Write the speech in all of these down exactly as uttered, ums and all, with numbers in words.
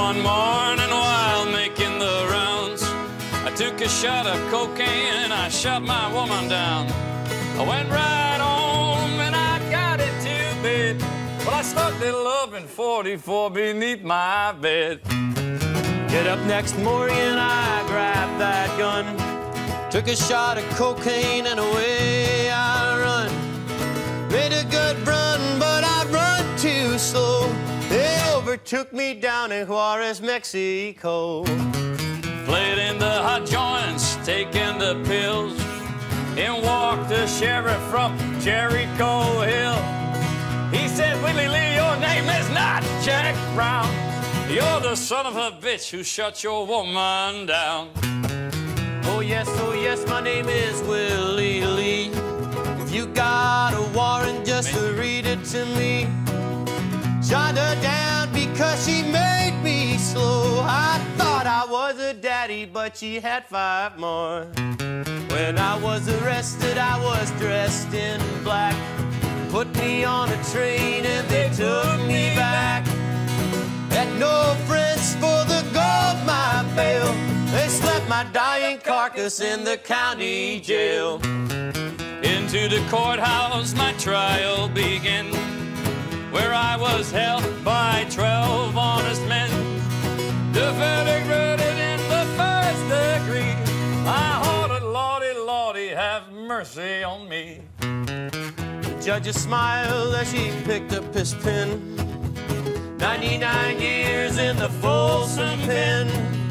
One morning while making the rounds, I took a shot of cocaine and I shot my woman down. I went right home and I got it to bed. Well, I stuck the loving forty-four beneath my bed. Get up next morning, I grabbed that gun, took a shot of cocaine and away I run. Made a good run, but I run too slow. They overtook me down in Juarez, Mexico. Played in the hot joints, taking the pills. In walked the sheriff from Jericho Hill. He said, Willie Lee, your name is not Jack Brown. You're the son of a bitch who shut your woman down. Oh yes, oh yes, my name is Willie Lee. If you got a warrant, just to read it to me. Shot her down because she made me slow. I thought I was a daddy, but she had five more. When I was arrested, I was dressed in black. Put me on a train and they took me back. Had no friends for the gold mine bail. They slept my dying carcass in the county jail. Into the courthouse my trial began, where I was held by twelve honest men. The verdict read it in the first degree. I ordered, Lordy, Lordy, have mercy on me. The judge smiled as she picked up his pen. ninety-nine years in the Folsom pen.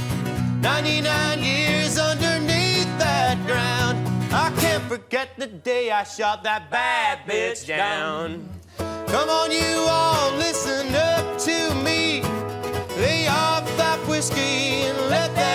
ninety-nine years underneath that ground. I can't forget the day I shot that bad bitch down. Come on, you all, listen up to me. Lay off that whiskey and let that